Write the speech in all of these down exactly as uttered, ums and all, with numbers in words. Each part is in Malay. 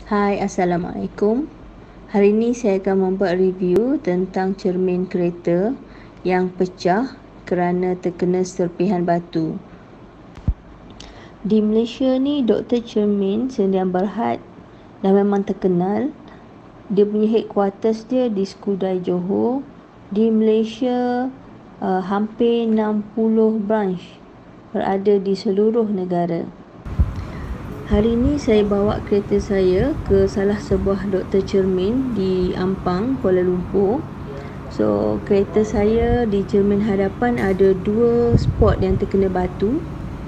Hai, Assalamualaikum. Hari ini saya akan membuat review tentang cermin kereta yang pecah kerana terkena serpihan batu. Di Malaysia ni, Doktor Cermin Sdn Bhd dah memang terkenal. Dia punya headquarters dia di Skudai, Johor. Di Malaysia, uh, hampir enam puluh branch berada di seluruh negara. Hari ini saya bawa kereta saya ke salah sebuah doktor cermin di Ampang, Kuala Lumpur. So, kereta saya di cermin hadapan ada dua spot yang terkena batu.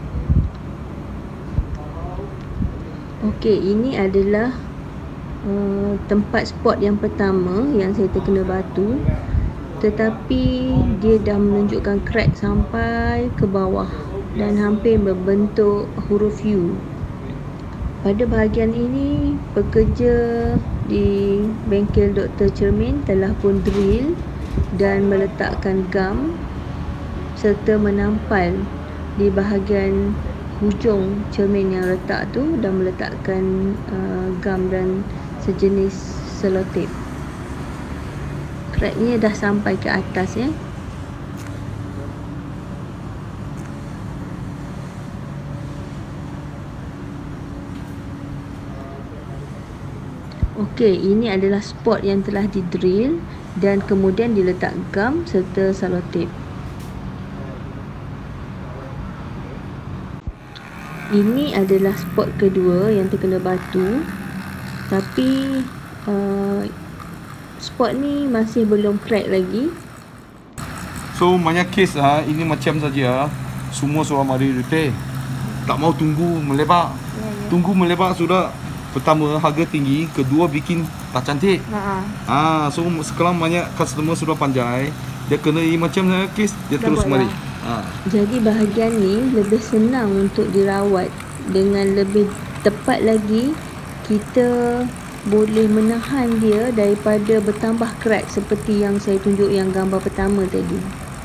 Okey, ini adalah uh, tempat spot yang pertama yang saya terkena batu. Tetapi dia dah menunjukkan crack sampai ke bawah dan hampir membentuk huruf U. Pada bahagian ini, pekerja di bengkel Doktor Cermin telah pun drill dan meletakkan gam serta menampal di bahagian hujung cermin yang retak tu dan meletakkan uh, gam dan sejenis selotip. Cracknya dah sampai ke atas ya. Okey, ini adalah spot yang telah di-drill dan kemudian diletak gam serta selotip. Ini adalah spot kedua yang terkena batu. Tapi uh, spot ni masih belum crack lagi. So banyak kes ah, ini macam saja. Semua suruh mari repair. Tak mau tunggu melebar. Ya, ya. Tunggu melebar sudah. Pertama, harga tinggi. Kedua, bikin tak cantik. Ha. Ah, so sekarang banyak customer sudah pandai. Dia kena ini macam saya kes, dia Dah terus buat mari. lah. Ah. Jadi bahagian ni lebih senang untuk dirawat. Dengan lebih tepat lagi, kita boleh menahan dia daripada bertambah crack seperti yang saya tunjuk yang gambar pertama tadi.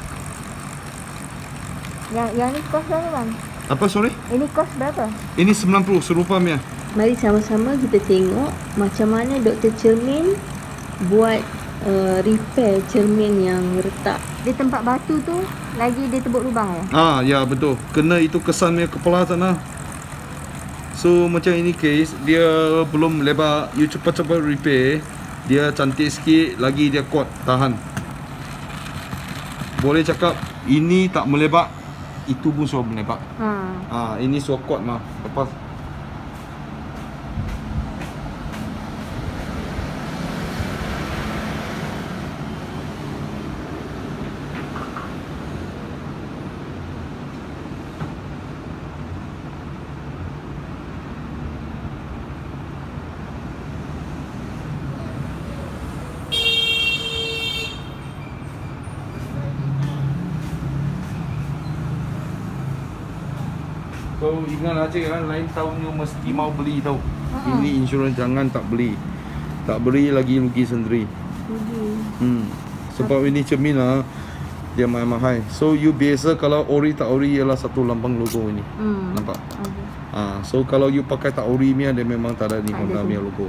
Yang yang ni kos berapa bang? Apa sorry? Ini kos berapa? Ini sembilan puluh serupa punya. Mari sama-sama kita tengok macam mana Doktor Cermin buat uh, repair cermin yang retak. Di tempat batu tu lagi dia tebuk lubang ya? Ah, ya betul. Kena itu kesan punya kepala sana. So macam ini case, dia belum lebar, you cepat-cepat repair. Dia cantik sikit, lagi dia kuat, tahan. Boleh cakap ini tak melebar, itu pun suruh melebar. Ha. Ah, ini suruh kuat mah. Lepas so ingat aja kan, lain tahun you mesti mau beli tau. Ha. Ini insurans jangan tak beli. Tak beli lagi rugi sendiri. Rugi. Hmm. Sebab ini cermin lah, dia mahal-mahal. So you biasa kalau ori tak ori ialah satu lambang logo ini. Hmm. Nampak? Okay. Ah, so kalau you pakai tak ori punya, dia memang tak ada ni Tak Honda ada punya tu. logo.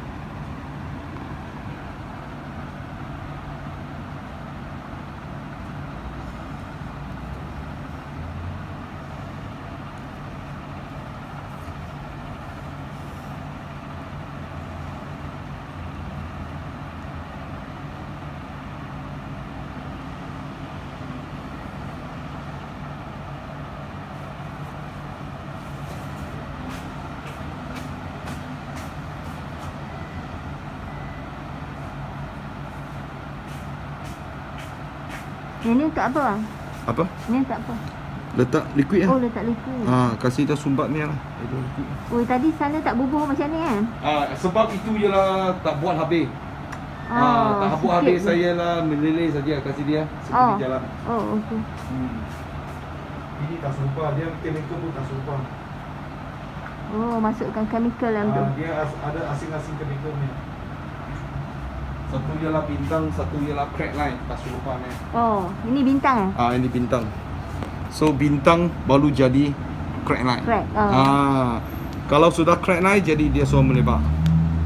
Yang ni untuk apa bang? Apa? Ni untuk apa? Letak liquid lah. Oh, letak liquid. Ah, kasih dah sumbat ni lah. Itu liquid. Oh, tadi sana tak bubuh macam ni kan? Ah, sebab itu ialah tak buat habis. Oh, Ah, tak habis sikit habis je. saya lah meleleh saja kasih dia sebelum Oh. jalan. Oh, okey. Hmm. Ini tak serupa, dia chemical pun tak serupa. Oh, masukkan chemical dalam tu. Ah, dia as- ada asing-asing chemical ni. Satu ialah bintang, satu ialah crack line, tak serupa ni. Oh, ini bintang eh? Ah, ini bintang. So bintang baru jadi crack line. Crack. Oh. Ah, kalau sudah crack line jadi dia semua melebar.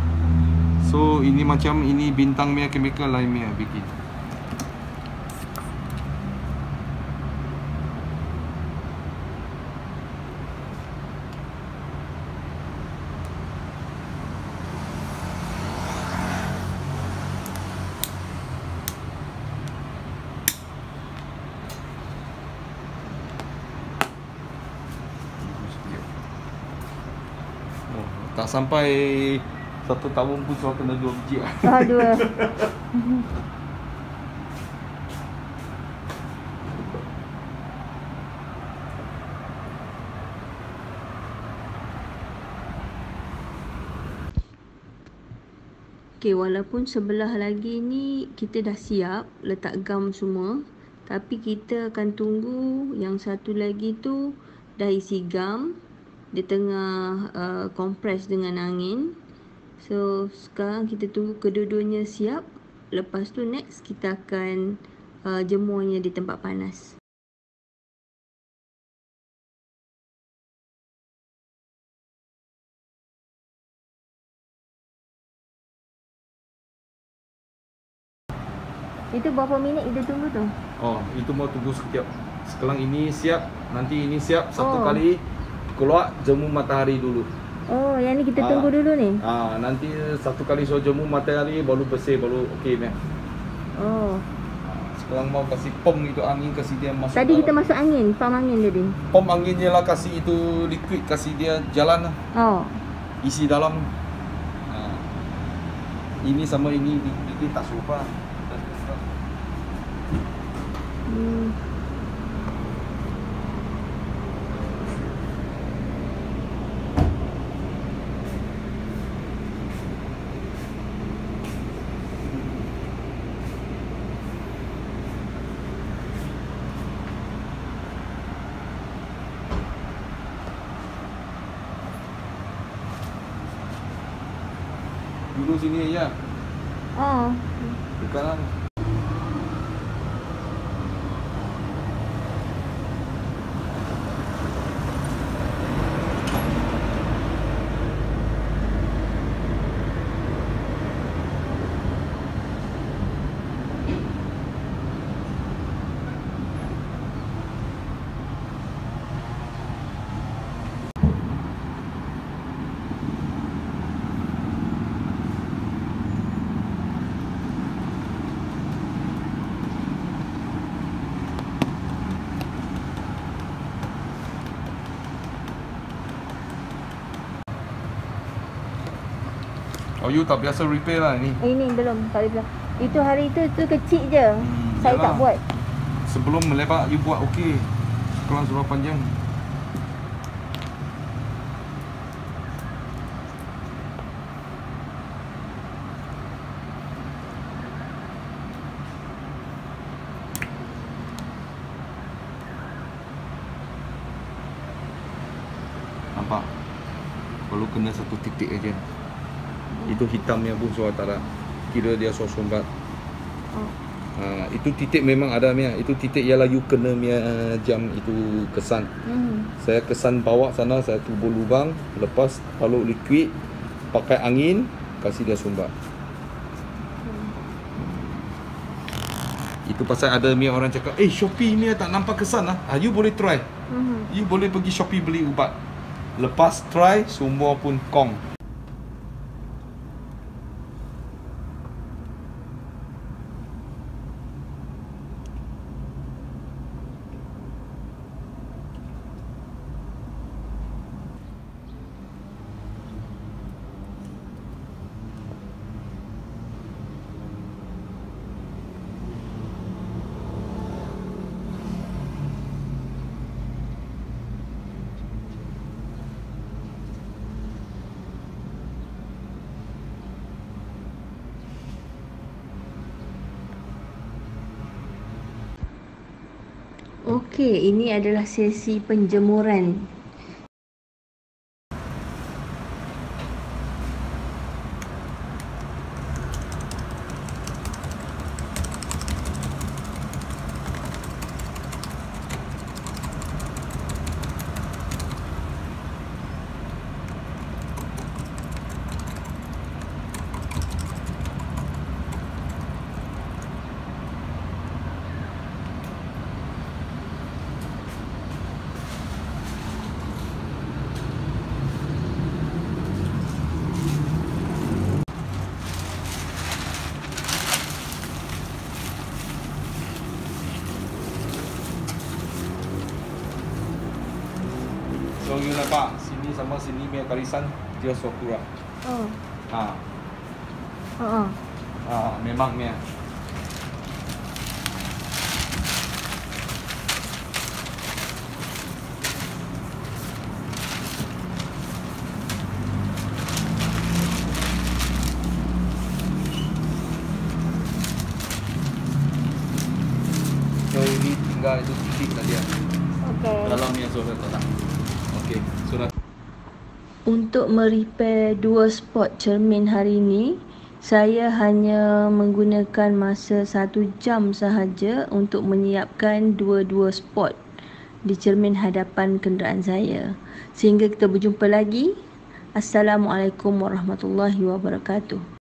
So ini macam ini bintang punya chemical lain punya bikin. Oh, tak sampai satu tahun pun sudah kena dua biji. Ah, dua. Okay, walaupun sebelah lagi ni kita dah siap letak gam semua, tapi kita akan tunggu yang satu lagi tu dah isi gam, dia tengah uh, kompres dengan angin. So sekarang kita tunggu kedua-duanya siap. Lepas tu next kita akan uh, jemurnya di tempat panas. Itu berapa minit kita tunggu tu? Oh, itu mau tunggu sekejap. Sekarang ini siap, nanti ini siap satu Oh. kali keluar jemur matahari dulu. Oh, yang ni kita Ah. tunggu dulu ni. Ah, nanti satu kali so jemur matahari baru bersih baru okey meh. Oh. Sekarang mau kasih pom itu angin kasih dia masuk. Tadi kita dalam. masuk angin, pam angin tadi. Pom anginnya lah kasih itu liquid kasih dia jalan lah. Oh. Isi dalam. Ah. Ini sama ini liquid tak serupa. Hmm. Dulu sini aja. Oh. Sekarang oh, you tak biasa repair lah ini. Ini belum, tak boleh bilang. Itu hari tu tu kecil je. Hmm, Saya yalah. tak buat. Sebelum melebar you buat okey. Sekarang sudah panjang. Nampak? Perlu kena satu titik aja. Itu hitamnya pun suara tak ada. Kira dia sosombat. Oh. Ha, itu titik memang ada Mia. Itu titik ialah you kena Mia jam itu kesan. Hmm. Saya kesan bawa sana, saya tubuh lubang, lepas taruh liquid, pakai angin, kasih dia sumbat. Itu pasal ada Mia orang cakap, eh Shopee Mia tak nampak kesan lah. Ah, you boleh try. Hmm. You boleh pergi Shopee beli ubat. Lepas try, semua pun kong. Okey, ini adalah sesi penjemuran. sini punya karisan dia suap kurang. Oh. Ha. Ha. Ha, memangnya. So ini tinggal itu titik tadi ya. Okey. Dalamnya sudah tak. Okey, sudah. Untuk merepair dua spot cermin hari ini, saya hanya menggunakan masa satu jam sahaja untuk menyiapkan dua-dua spot di cermin hadapan kenderaan saya. Sehingga kita berjumpa lagi. Assalamualaikum warahmatullahi wabarakatuh.